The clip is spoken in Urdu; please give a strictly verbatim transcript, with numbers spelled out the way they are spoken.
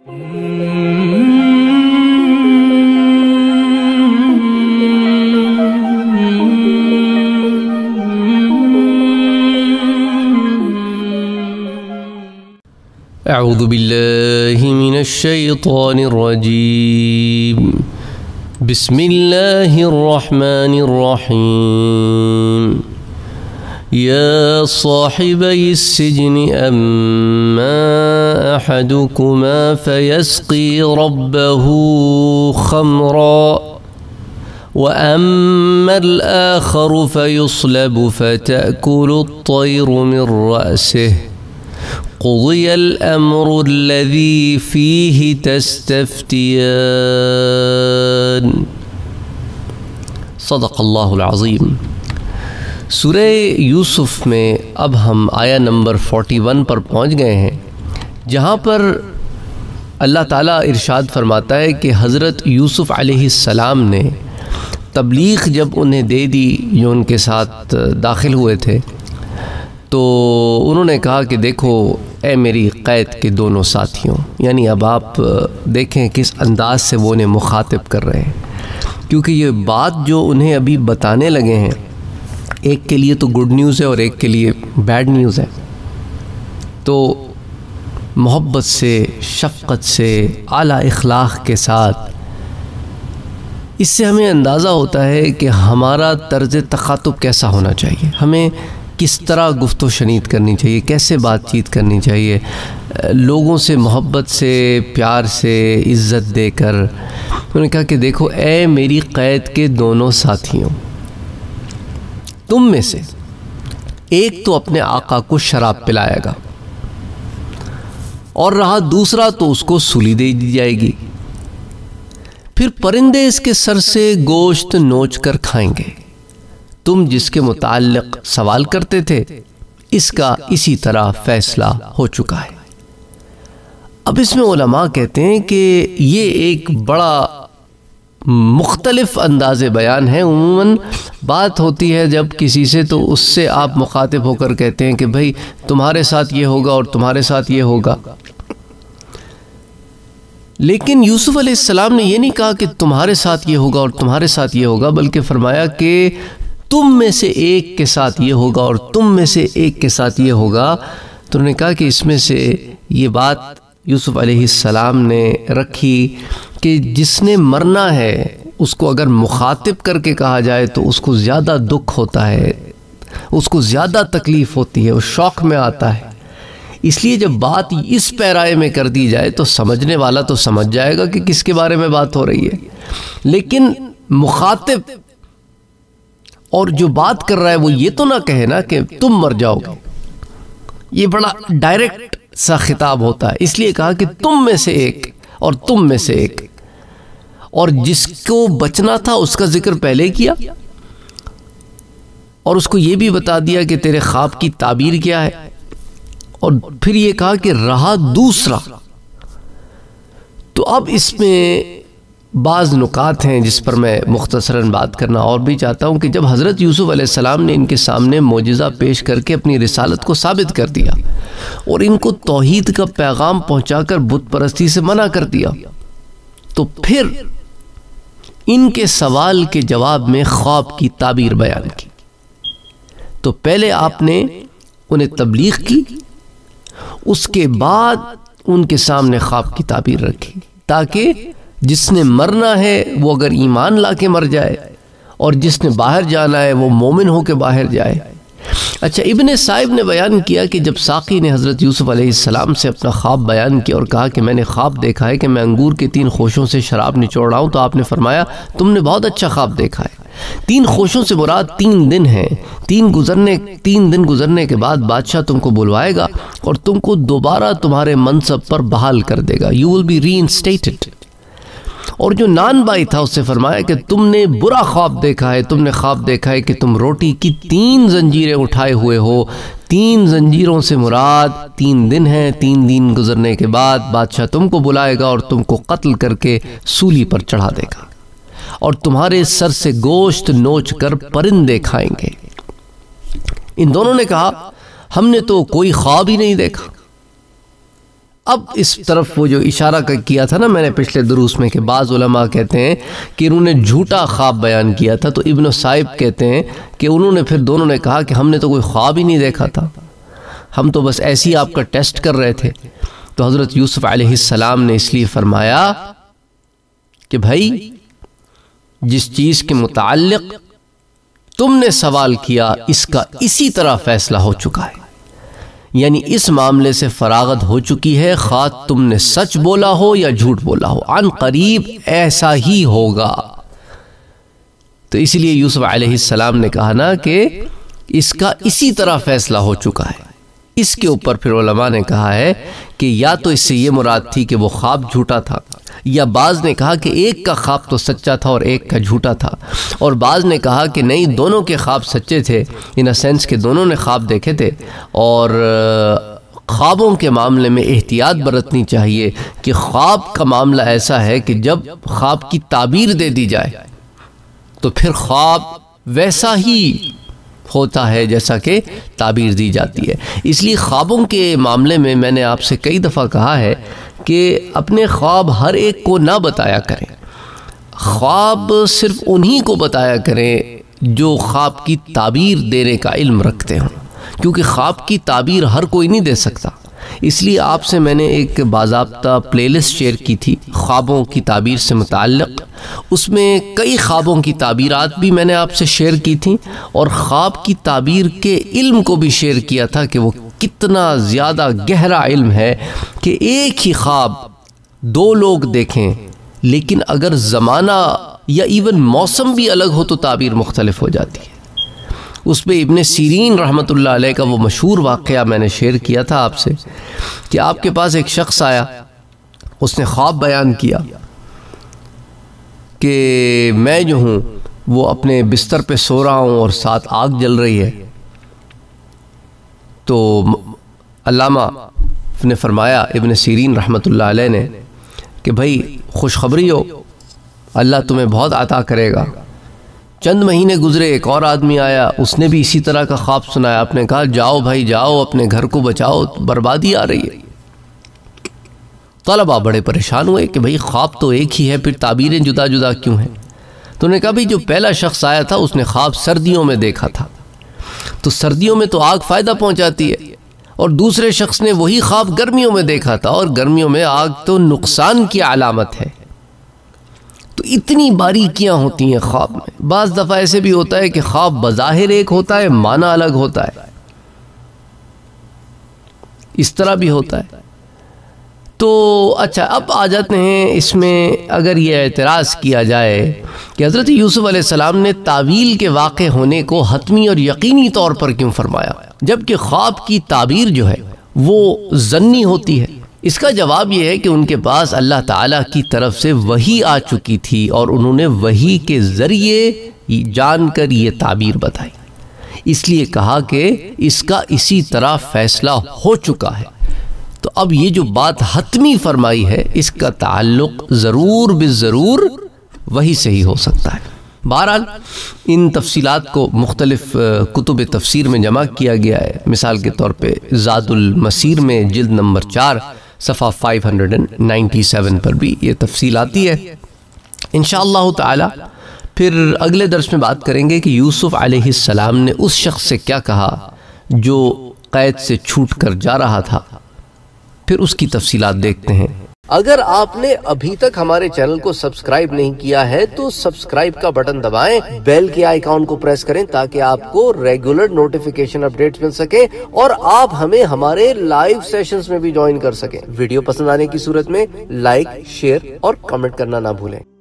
اعوذ باللہ من الشیطان الرجیم بسم اللہ الرحمن الرحیم یا صاحبی السجن اما احدکما فیسقی ربه خمرا واما الاخر فیصلب فتأکل الطیر من رأسه قضی الامر الذی فیہ تستفتیان۔ صدق اللہ العظیم۔ سورہ یوسف میں اب ہم آیا نمبر فورٹی ون پر پہنچ گئے ہیں، جہاں پر اللہ تعالیٰ ارشاد فرماتا ہے کہ حضرت یوسف علیہ السلام نے تبلیغ جب انہیں دے دی جو ان کے ساتھ داخل ہوئے تھے، تو انہوں نے کہا کہ دیکھو اے میری قید کے دونوں ساتھیوں، یعنی اب آپ دیکھیں کس انداز سے وہ انہیں مخاطب کر رہے ہیں، کیونکہ یہ بات جو انہیں ابھی بتانے لگے ہیں ایک کے لیے تو گڈ نیوز ہے اور ایک کے لیے بیڈ نیوز ہے، تو محبت سے، شفقت سے، اعلیٰ اخلاق کے ساتھ اس سے ہمیں اندازہ ہوتا ہے کہ ہمارا طرز تخاطب کیسا ہونا چاہیے، ہمیں کس طرح گفت و شنید کرنی چاہیے، کیسے بات چیت کرنی چاہیے، لوگوں سے محبت سے، پیار سے، عزت دے کر۔ انہوں نے کہا کہ دیکھو اے میری قید کے دونوں ساتھیوں، تم میں سے ایک تو اپنے آقا کو شراب پلائے گا اور رہا دوسرا تو اس کو سولی دے دی جائے گی، پھر پرندے اس کے سر سے گوشت نوچ کر کھائیں گے۔ تم جس کے متعلق سوال کرتے تھے اس کا اسی طرح فیصلہ ہو چکا ہے۔ اب اس میں علماء کہتے ہیں کہ یہ ایک بڑا مختلف انداز بیان ہے۔ عموماً بات ہوتی ہے جب کسی سے تو اس سے آپ مخاطب ہو کر کہتے ہیں کہ بھائی تمہارے ساتھ یہ ہوگا اور تمہارے ساتھ یہ ہوگا، لیکن یوسف علیہ السلام نے یہ نہیں کہا کہ تمہارے ساتھ یہ ہوگا اور تمہارے ساتھ یہ ہوگا، بلکہ فرمایا کہ تم میں سے ایک کے ساتھ یہ ہوگا اور تم میں سے ایک کے ساتھ یہ ہوگا۔ تو انہوں نے کہا کہ اس میں سے یہ بات یوسف علیہ السلام نے رکھی کہ جس نے مرنا ہے اس کو اگر مخاطب کر کے کہا جائے تو اس کو زیادہ دکھ ہوتا ہے، اس کو زیادہ تکلیف ہوتی ہے، وہ شوق میں آتا ہے۔ اس لیے جب بات اس پیرائے میں کر دی جائے تو سمجھنے والا تو سمجھ جائے گا کہ کس کے بارے میں بات ہو رہی ہے، لیکن مخاطب اور جو بات کر رہا ہے وہ یہ تو نہ کہے نا کہ تم مر جاؤ گے، یہ بڑا ڈائریکٹ سا خطاب ہوتا ہے۔ اس لیے کہا کہ تم میں سے ایک اور تم میں سے ایک، اور جس کو بچنا تھا اس کا ذکر پہلے کیا اور اس کو یہ بھی بتا دیا کہ تیرے خواب کی تعبیر کیا ہے، اور پھر یہ کہا کہ رہا دوسرا۔ تو اب اس میں بعض نکات ہیں جس پر میں مختصراً بات کرنا اور بھی چاہتا ہوں کہ جب حضرت یوسف علیہ السلام نے ان کے سامنے معجزہ پیش کر کے اپنی رسالت کو ثابت کر دیا اور ان کو توحید کا پیغام پہنچا کر بت پرستی سے منع کر دیا، تو پھر ان کے سوال کے جواب میں خواب کی تعبیر بیان کی۔ تو پہلے آپ نے انہیں تبلیغ کی، اس کے بعد ان کے سامنے خواب کی تعبیر رکھی، تاکہ جس نے مرنا ہے وہ اگر ایمان لا کے مر جائے اور جس نے باہر جانا ہے وہ مومن ہو کے باہر جائے۔ اچھا، ابن صاحب نے بیان کیا کہ جب ساقی نے حضرت یوسف علیہ السلام سے اپنا خواب بیان کیا اور کہا کہ میں نے خواب دیکھا ہے کہ میں انگور کے تین خوشوں سے شراب نچوڑ رہا ہوں، تو آپ نے فرمایا تم نے بہت اچھا خواب دیکھا ہے۔ تین خوشوں سے مراد تین دن ہیں، تین گزرنے تین دن گزرنے کے بعد بادشاہ تم کو بلوائے گا اور تم کو دوبارہ تمہارے منصب پر بحال کر دے گا، یو ول بی ری انسٹیٹڈ۔ اور جو نان بائی تھا اس سے فرمایا کہ تم نے برا خواب دیکھا ہے، تم نے خواب دیکھا ہے کہ تم روٹی کی تین زنجیریں اٹھائے ہوئے ہو۔ تین زنجیروں سے مراد تین دن ہیں، تین دن گزرنے کے بعد بادشاہ تم کو بلائے گا اور تم کو قتل کر کے سولی پر چڑھا دے گا اور تمہارے سر سے گوشت نوچ کر پرندے کھائیں گے۔ ان دونوں نے کہا ہم نے تو کوئی خواب ہی نہیں دیکھا، اب اس طرف وہ جو اشارہ کیا تھا نا میں نے پچھلے دروس میں کہ بعض علماء کہتے ہیں کہ انہوں نے جھوٹا خواب بیان کیا تھا، تو ابن صائب کہتے ہیں کہ انہوں نے پھر دونوں نے کہا کہ ہم نے تو کوئی خواب ہی نہیں دیکھا تھا، ہم تو بس ایسے ہی آپ کا ٹیسٹ کر رہے تھے۔ تو حضرت یوسف علیہ السلام نے اس لیے فرمایا کہ بھائی جس چیز کے متعلق تم نے سوال کیا اس کا اسی طرح فیصلہ ہو چکا ہے، یعنی اس معاملے سے فراغت ہو چکی ہے، خواہ تم نے سچ بولا ہو یا جھوٹ بولا ہو، عن قریب ایسا ہی ہوگا۔ تو اس لیے یوسف علیہ السلام نے کہا نا کہ اس کا اسی طرح فیصلہ ہو چکا ہے۔ اس کے اوپر پھر علماء نے کہا ہے کہ یا تو اس سے یہ مراد تھی کہ وہ خواب جھوٹا تھا، یا بعض نے کہا کہ ایک کا خواب تو سچا تھا اور ایک کا جھوٹا تھا، اور بعض نے کہا کہ نہیں دونوں کے خواب سچے تھے، ان اے سینس کہ دونوں نے خواب دیکھے تھے، اور خوابوں کے معاملے میں احتیاط برتنی چاہیے کہ خواب کا معاملہ ایسا ہے کہ جب خواب کی تعبیر دے دی جائے تو پھر خواب ویسا ہی ہوتا ہے جیسا کہ تعبیر دی جاتی ہے۔ اس لیے خوابوں کے معاملے میں میں نے آپ سے کئی دفعہ کہا ہے کہ اپنے خواب ہر ایک کو نہ بتایا کریں، خواب صرف انہی کو بتایا کریں جو خواب کی تعبیر دینے کا علم رکھتے ہوں، کیونکہ خواب کی تعبیر ہر کوئی نہیں دے سکتا۔ اس لیے آپ سے میں نے ایک باضابطہ پلے لسٹ شیئر کی تھی خوابوں کی تعبیر سے متعلق، اس میں کئی خوابوں کی تعبیرات بھی میں نے آپ سے شیئر کی تھیں، اور خواب کی تعبیر کے علم کو بھی شیئر کیا تھا کہ وہ کتنا زیادہ گہرا علم ہے کہ ایک ہی خواب دو لوگ دیکھیں لیکن اگر زمانہ یا ایون موسم بھی الگ ہو تو تعبیر مختلف ہو جاتی ہے۔ اس پہ ابن سیرین رحمۃ اللہ علیہ کا وہ مشہور واقعہ میں نے شیئر کیا تھا آپ سے کہ آپ کے پاس ایک شخص آیا، اس نے خواب بیان کیا کہ میں جو ہوں وہ اپنے بستر پہ سو رہا ہوں اور ساتھ آگ جل رہی ہے۔ تو علامہ نے فرمایا ابن سیرین رحمۃ اللہ علیہ نے کہ بھائی خوشخبری ہو، اللہ تمہیں بہت عطا کرے گا۔ چند مہینے گزرے، ایک اور آدمی آیا، اس نے بھی اسی طرح کا خواب سنایا۔ آپ نے کہا جاؤ بھائی جاؤ، اپنے گھر کو بچاؤ، بربادی آ رہی ہے۔ طلبہ بڑے پریشان ہوئے کہ بھائی خواب تو ایک ہی ہے، پھر تعبیریں جدا جدا کیوں ہیں؟ تو انہوں نے کہا بھائی جو پہلا شخص آیا تھا اس نے خواب سردیوں میں دیکھا تھا، تو سردیوں میں تو آگ فائدہ پہنچاتی ہے، اور دوسرے شخص نے وہی خواب گرمیوں میں دیکھا تھا، اور گرمیوں میں آگ تو نقصان کی علامت ہے۔ تو اتنی باریکیاں ہوتی ہیں خواب میں۔ بعض دفعہ ایسے بھی ہوتا ہے کہ خواب بظاہر ایک ہوتا ہے، معنی الگ ہوتا ہے، اس طرح بھی ہوتا ہے۔ تو اچھا اب آ جاتے ہیں اس میں، اگر یہ اعتراض کیا جائے کہ حضرت یوسف علیہ السلام نے تعویل کے واقع ہونے کو حتمی اور یقینی طور پر کیوں فرمایا جبکہ خواب کی تعبیر جو ہے وہ ظنی ہوتی ہے؟ اس کا جواب یہ ہے کہ ان کے پاس اللہ تعالیٰ کی طرف سے وحی آ چکی تھی اور انہوں نے وحی کے ذریعے جان کر یہ تعبیر بتائی، اس لیے کہا کہ اس کا اسی طرح فیصلہ ہو چکا ہے۔ تو اب یہ جو بات حتمی فرمائی ہے اس کا تعلق ضرور بالضرور وحی سے ہی ہو سکتا ہے۔ بہرحال ان تفصیلات کو مختلف کتب تفسیر میں جمع کیا گیا ہے، مثال کے طور پہ زاد المسیر میں جلد نمبر چار صفحہ پانچ سو سنتاسی پر بھی یہ تفصیل آتی ہے۔ انشاءاللہ تعالی پھر اگلے درس میں بات کریں گے کہ یوسف علیہ السلام نے اس شخص سے کیا کہا جو قید سے چھوٹ کر جا رہا تھا، پھر اس کی تفصیلات دیکھتے ہیں۔ اگر آپ نے ابھی تک ہمارے چینل کو سبسکرائب نہیں کیا ہے تو سبسکرائب کا بٹن دبائیں، بیل کے آئیکن کو پریس کریں تاکہ آپ کو ریگولر نوٹیفیکیشن اپڈیٹس مل سکے اور آپ ہمیں ہمارے لائیو سیشنز میں بھی جوائن کر سکیں۔ ویڈیو پسند آنے کی صورت میں لائک، شیئر اور کمنٹ کرنا نہ بھولیں۔